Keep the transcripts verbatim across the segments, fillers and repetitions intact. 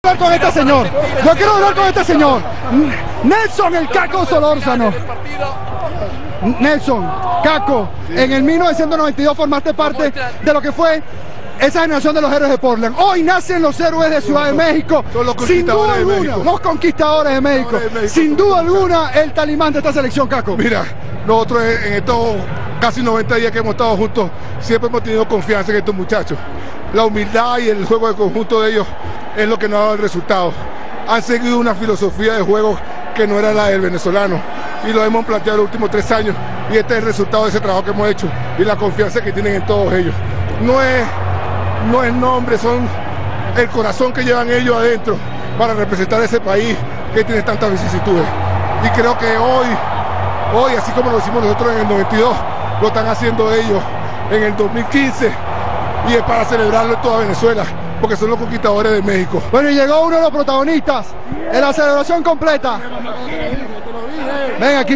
hablar con este señor. Yo quiero hablar con este señor. Nelson el Caco Solórzano. Nelson, Caco, en el mil novecientos noventa y dos formaste parte de lo que fue esa generación de los héroes de Portland. Hoy nacen los héroes de Ciudad de México. Sin duda alguna, los conquistadores de México. Sin duda alguna, el talimán de esta selección, Caco. Mira, nosotros en estos casi noventa días que hemos estado juntos, siempre hemos tenido confianza en estos muchachos. La humildad y el juego de conjunto de ellos es lo que nos ha dado el resultado. Han seguido una filosofía de juego que no era la del venezolano y lo hemos planteado los últimos tres años y este es el resultado de ese trabajo que hemos hecho y la confianza que tienen en todos ellos. No es, no es nombre, son el corazón que llevan ellos adentro para representar a ese país que tiene tantas vicisitudes. Y creo que hoy, hoy así como lo hicimos nosotros en el noventa y dos, lo están haciendo ellos en el dos mil quince y es para celebrarlo en toda Venezuela, porque son los conquistadores de México. Bueno, y llegó uno de los protagonistas en la celebración completa. Ven aquí.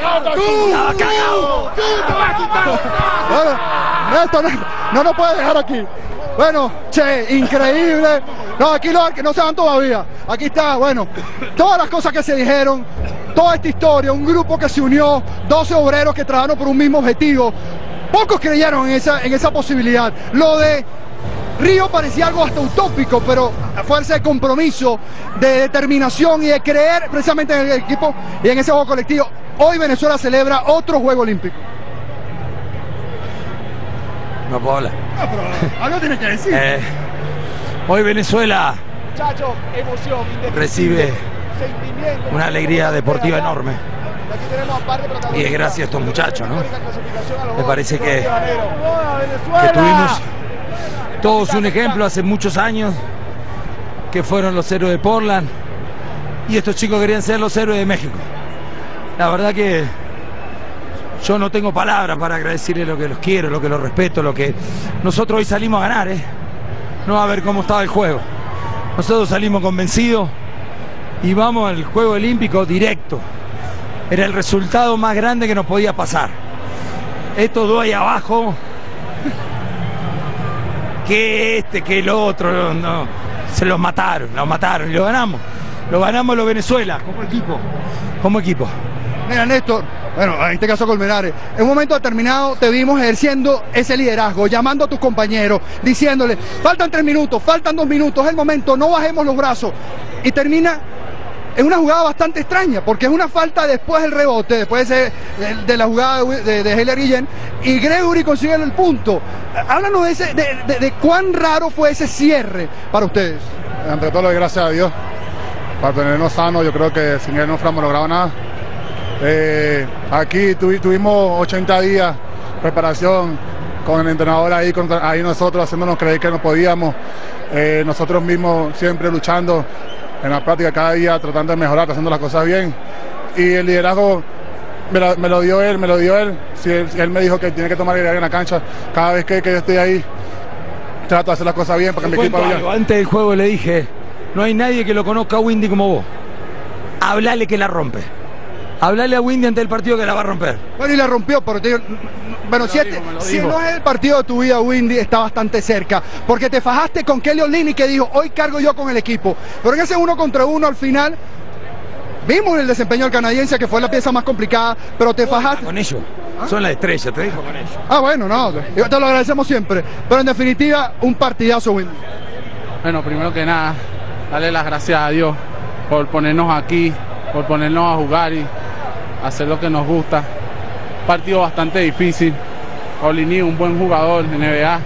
Bueno, esto no, no nos puede dejar aquí. Bueno, che, increíble. No, aquí los que no se van todavía. Aquí está, bueno, todas las cosas que se dijeron, toda esta historia, un grupo que se unió, doce obreros que trabajaron por un mismo objetivo. Pocos creyeron en esa, en esa posibilidad. Lo de Río parecía algo hasta utópico, pero a fuerza de compromiso, de determinación y de creer precisamente en el equipo y en ese juego colectivo, hoy Venezuela celebra otro Juego Olímpico. No puedo hablar. No, pero algo tienes que decir. Eh, hoy Venezuela Muchachos, emoción, recibe una alegría deportiva enorme. Y es gracias a estos muchachos, ¿no? Me parece que, que tuvimos todos un ejemplo hace muchos años, que fueron los héroes de Portland, y estos chicos querían ser los héroes de México. La verdad que yo no tengo palabras para agradecerles lo que los quiero, lo que los respeto, lo que nosotros hoy salimos a ganar, ¿eh? No a ver cómo estaba el juego. Nosotros salimos convencidos y vamos al Juego Olímpico directo. Era el resultado más grande que nos podía pasar. Estos dos ahí abajo, que este, que el otro, no, no, se los mataron, los mataron y lo ganamos. Lo ganamos los Venezuela, como equipo, como equipo. Mira, Néstor, bueno, en este caso Colmenares, en un momento determinado te vimos ejerciendo ese liderazgo, llamando a tus compañeros, diciéndole, faltan tres minutos, faltan dos minutos, es el momento, no bajemos los brazos. Y termina en una jugada bastante extraña, porque es una falta después del rebote, después de, de, de la jugada de, de Heller Guillén, y Gregory consigue el punto. Háblanos de, ese, de, de, de cuán raro fue ese cierre para ustedes. Ante todo, gracias a Dios, para tenernos sanos. Yo creo que sin él no hubiéramos logrado nada. Eh, aquí tuvi, tuvimos ochenta días de preparación con el entrenador ahí, con, ahí nosotros haciéndonos creer que no podíamos, eh, nosotros mismos siempre luchando en la práctica cada día, tratando de mejorar, haciendo las cosas bien, y el liderazgo me lo, me lo dio él, me lo dio él. Si él, si él me dijo que tiene que tomar liderazgo en la cancha, cada vez que, que yo estoy ahí, trato de hacer las cosas bien para que mi equipo vaya. Antes del juego le dije, no hay nadie que lo conozca a Windy como vos. Hablale que la rompe. Hablale a Windy ante el partido que la va a romper. Bueno, y la rompió, pero te digo, bueno, si, dijo, este, si no es el partido de tu vida, Windy está bastante cerca, porque te fajaste con Kelly Olynyk, que dijo, hoy cargo yo con el equipo, pero en ese uno contra uno al final, vimos el desempeño del canadiense, que fue la pieza más complicada, pero te fajaste. Con ellos, ¿ah? Son la estrella, te dijo con ellos. Ah, bueno, no, te lo agradecemos siempre, pero en definitiva, un partidazo, Windy. Bueno, primero que nada, darle las gracias a Dios por ponernos aquí, por ponernos a jugar y hacer lo que nos gusta. Partido bastante difícil. Olynyk, un buen jugador en N B A,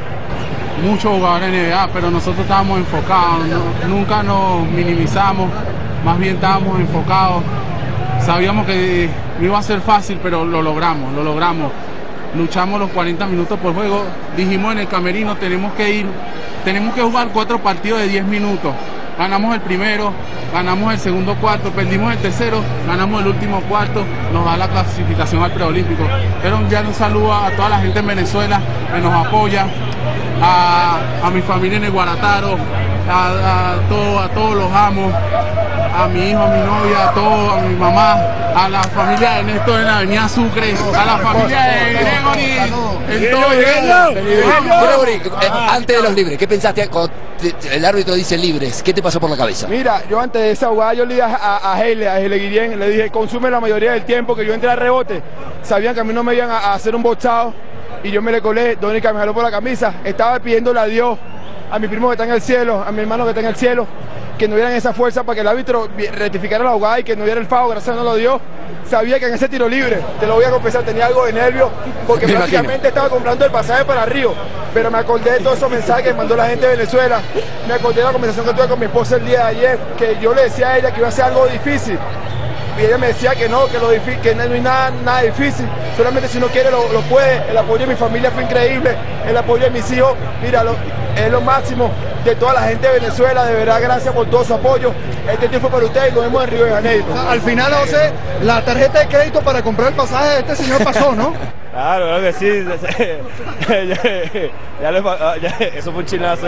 muchos jugadores en N B A, pero nosotros estábamos enfocados, no, nunca nos minimizamos, más bien estábamos enfocados. Sabíamos que no iba a ser fácil, pero lo logramos, lo logramos. Luchamos los cuarenta minutos por juego, dijimos en el camerino, tenemos que ir, tenemos que jugar cuatro partidos de diez minutos. Ganamos el primero, ganamos el segundo cuarto, perdimos el tercero, ganamos el último cuarto, nos da la clasificación al preolímpico. Pero ya un saludo a toda la gente en Venezuela que nos apoya, a, a mi familia en el Guarataro, a, a, todo, a todos los amos, a mi hijo, a mi novia, a todos, a mi mamá, a la familia de Néstor en la avenida Sucre, a la familia de Gregory, en todo Gregory, eh, antes de los libres, ¿qué pensaste cuando te, el árbitro dice libres? ¿Qué te pasó por la cabeza? Mira, yo antes de esa jugada yo le dije a, a Heile, a Heile Guillén, le dije, consume la mayoría del tiempo, que yo entré a rebote, sabían que a mí no me iban a, a hacer un boxado, y yo me le colé, Donica me jaló por la camisa, estaba pidiéndole a Dios, a mi primo que está en el cielo, a mi hermano que está en el cielo, que no dieran esa fuerza para que el árbitro rectificara la jugada y que no diera el foul, gracias a Dios no lo dio. Sabía que en ese tiro libre, te lo voy a confesar, tenía algo de nervio, porque me prácticamente imagino. Estaba comprando el pasaje para Río, pero me acordé de todos esos mensajes que mandó la gente de Venezuela, me acordé de la conversación que tuve con mi esposa el día de ayer, que yo le decía a ella que iba a ser algo difícil, y ella me decía que no, que, lo que no hay nada, nada difícil, solamente si uno quiere lo, lo puede. El apoyo de mi familia fue increíble, el apoyo de mis hijos, mira, lo, es lo máximo de toda la gente de Venezuela, de verdad, gracias por todo su apoyo. Este tiempo para ustedes y nos vemos en Río de Janeiro. Al final, José, la tarjeta de crédito para comprar el pasaje de este señor pasó, ¿no? Claro, claro que sí. ya, ya le, ya, eso fue un chinazo.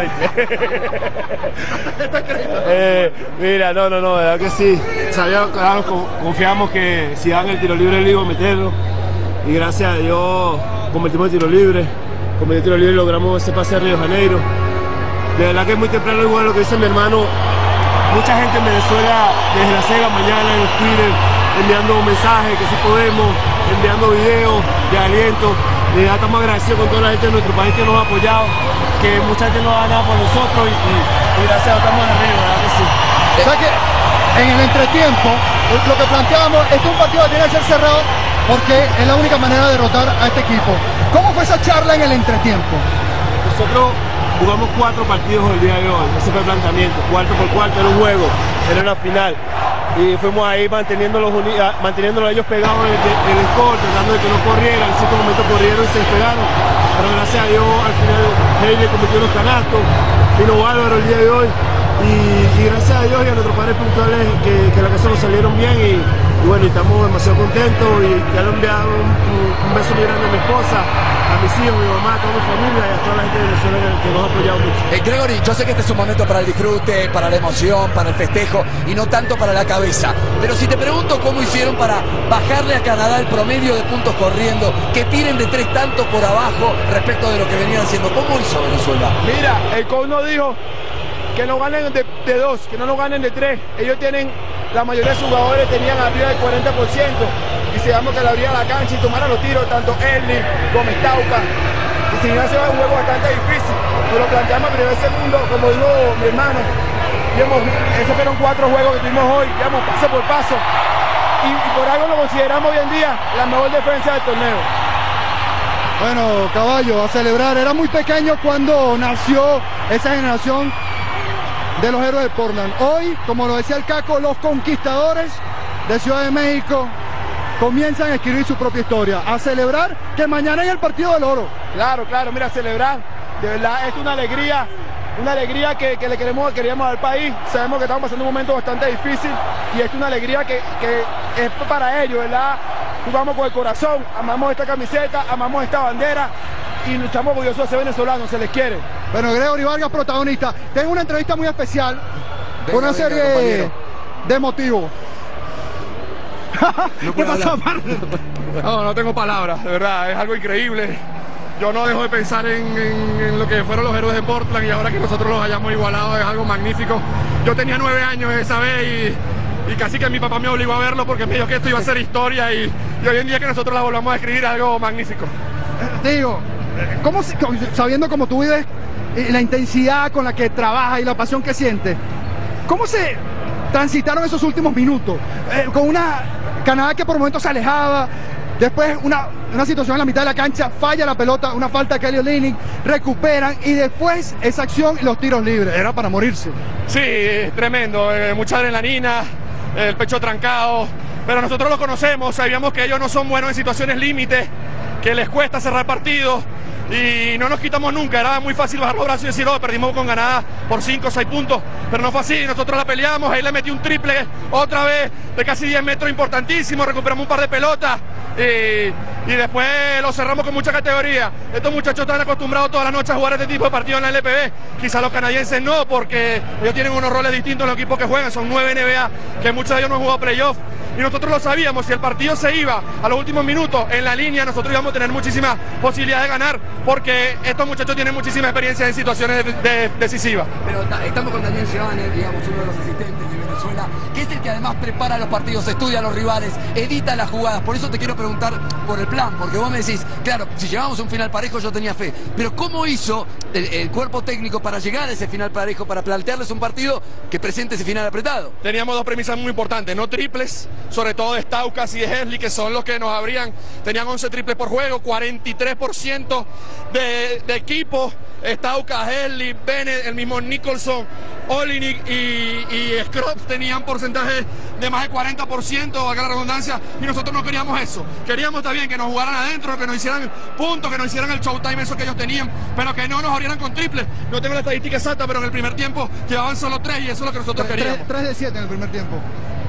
eh, mira, no, no, no, de verdad que sí. Sabíamos, claro, confiamos que si dan el tiro libre le iba a meterlo. Y gracias a Dios convertimos el tiro libre. Con el tiro libre logramos ese pase a Río de Janeiro. De verdad que es muy temprano, igual lo que dice mi hermano. Mucha gente en Venezuela, desde las seis de la mañana en los Twitter, enviando mensajes que sí podemos, enviando videos de aliento. De verdad estamos agradecidos con toda la gente de nuestro país que nos ha apoyado, que mucha gente nos ha ganado por nosotros y, y, y gracias a Dios estamos en el río, ¿verdad que sí? O sea que en el entretiempo, lo que planteábamos, este es un partido que tiene que ser cerrado porque es la única manera de derrotar a este equipo. ¿Cómo fue esa charla en el entretiempo? Nosotros jugamos cuatro partidos el día de hoy, ese fue el planteamiento, cuarto por cuarto, era un juego, era una final. Y fuimos ahí manteniéndolos, manteniéndolos ellos pegados en el, en el score, tratando de que no corrieran, en cierto momento corrieron y se despegaron. Pero gracias a Dios al final Heile convirtió los canastos, vino Álvaro el día de hoy. Y, y gracias a Dios y a nuestros padres puntuales que, que la casa nos salieron bien y, y bueno, y estamos demasiado contentos y ya le he enviado un, un, un beso muy grande a mi esposa, a mis hijos, a mi mamá, a toda mi familia y a toda la gente de Venezuela que nos ha apoyado mucho. Eh, Gregory, yo sé que este es un momento para el disfrute, para la emoción, para el festejo y no tanto para la cabeza, pero si te pregunto cómo hicieron para bajarle a Canadá el promedio de puntos corriendo, que tiren de tres tantos por abajo respecto de lo que venían haciendo, ¿cómo hizo Venezuela? Mira, el coach nos dijo que no ganen de, de dos, que no lo ganen de tres. Ellos tienen, la mayoría de sus jugadores tenían arriba del cuarenta por ciento. Y si damos que le abriera la cancha y tomara los tiros, tanto Erling como Stauca. Y si no, se va un juego bastante difícil. Nos lo planteamos primer segundo, como dijo mi hermano. Vimos, esos fueron cuatro juegos que tuvimos hoy, digamos, paso por paso. Y, y por algo lo consideramos hoy en día la mejor defensa del torneo. Bueno, Caballo, a celebrar. Era muy pequeño cuando nació esa generación de los héroes de Portland. Hoy, como lo decía el Caco, los conquistadores de Ciudad de México comienzan a escribir su propia historia, a celebrar que mañana hay el partido del oro. Claro, claro, mira, celebrar, de verdad es una alegría, una alegría que, que le queremos, queríamos al país. Sabemos que estamos pasando un momento bastante difícil y es una alegría que, que es para ellos, ¿verdad? Jugamos con el corazón, amamos esta camiseta, amamos esta bandera y estamos orgullosos de ser venezolanos, se les quiere. Bueno, Gregory Vargas, protagonista. Tengo una entrevista muy especial, venga, con una venga, serie compañero. de motivos. No ¿Qué pasó, No, no tengo palabras, de verdad, es algo increíble. Yo no dejo de pensar en, en, en lo que fueron los héroes de Portland y ahora que nosotros los hayamos igualado es algo magnífico. Yo tenía nueve años esa vez y, y casi que mi papá me obligó a verlo porque me dijo que esto iba a ser historia y, y hoy en día que nosotros la volvamos a escribir es algo magnífico. Digo, ¿cómo, sabiendo cómo tú vives, la intensidad con la que trabajas y la pasión que sientes, ¿cómo se transitaron esos últimos minutos? Eh, con una Canadá que por momentos se alejaba, después una, una situación en la mitad de la cancha, falla la pelota, una falta de Kelly Olynyk, recuperan y después esa acción y los tiros libres, era para morirse. Sí, tremendo, eh, mucha adrenalina, el pecho trancado, pero nosotros los conocemos, sabíamos que ellos no son buenos en situaciones límite que les cuesta cerrar partidos y no nos quitamos nunca. Era muy fácil bajar los brazos y decir, oh, perdimos con Granada por cinco o seis puntos, pero no fue así. Nosotros la peleamos, ahí le metí un triple otra vez de casi diez metros importantísimo, recuperamos un par de pelotas y, y después lo cerramos con mucha categoría. Estos muchachos están acostumbrados todas las noches a jugar este tipo de partidos en la L P B, quizá los canadienses no, porque ellos tienen unos roles distintos en los equipos que juegan, son nueve N B A, que muchos de ellos no han jugado playoff. Y nosotros lo sabíamos, si el partido se iba a los últimos minutos en la línea, nosotros íbamos a tener muchísimas posibilidades de ganar, porque estos muchachos tienen muchísima experiencia en situaciones de, de, decisivas. Pero estamos con Daniel Giovanni, digamos, uno de los asistentes de Venezuela, que es el que además prepara los partidos, estudia a los rivales, edita las jugadas. Por eso te quiero preguntar por el plan, porque vos me decís, claro, si llegábamos a un final parejo yo tenía fe, pero ¿cómo hizo el, el cuerpo técnico para llegar a ese final parejo, para plantearles un partido que presente ese final apretado? Teníamos dos premisas muy importantes, no triples, sobre todo de Staukas y de Hensley, que son los que nos abrían. Tenían once triples por juego, cuarenta y tres por ciento de, de equipo. Staukas, Hensley, Bennett, el mismo Nicholson, Olynyk y, y Scruggs tenían porcentaje de más de cuarenta por ciento, valga la redundancia, y nosotros no queríamos eso. Queríamos también que nos jugaran adentro, que nos hicieran puntos, que nos hicieran el showtime, eso que ellos tenían, pero que no nos abrieran con triples. No tengo la estadística exacta, pero en el primer tiempo llevaban solo tres y eso es lo que nosotros queríamos. tres de siete en el primer tiempo.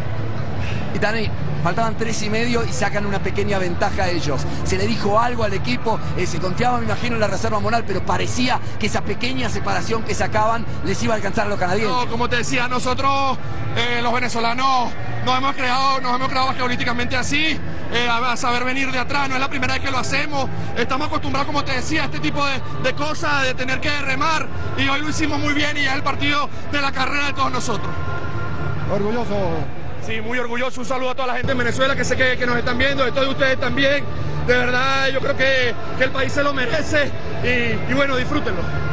Y Dani, faltaban tres y medio y sacan una pequeña ventaja a ellos. Se le dijo algo al equipo, eh, se confiaba, me imagino, en la reserva moral, pero parecía que esa pequeña separación que sacaban les iba a alcanzar a los canadienses. No, como te decía, nosotros, eh, los venezolanos, nos hemos creado, nos hemos creado basquetbolísticamente así, eh, a, a saber venir de atrás. No es la primera vez que lo hacemos. Estamos acostumbrados, como te decía, a este tipo de, de cosas, de tener que remar, y hoy lo hicimos muy bien y es el partido de la carrera de todos nosotros. Orgulloso. Sí, muy orgulloso. Un saludo a toda la gente en Venezuela que sé que, que nos están viendo, de todos ustedes también. De verdad, yo creo que, que el país se lo merece y, y bueno, disfrútenlo.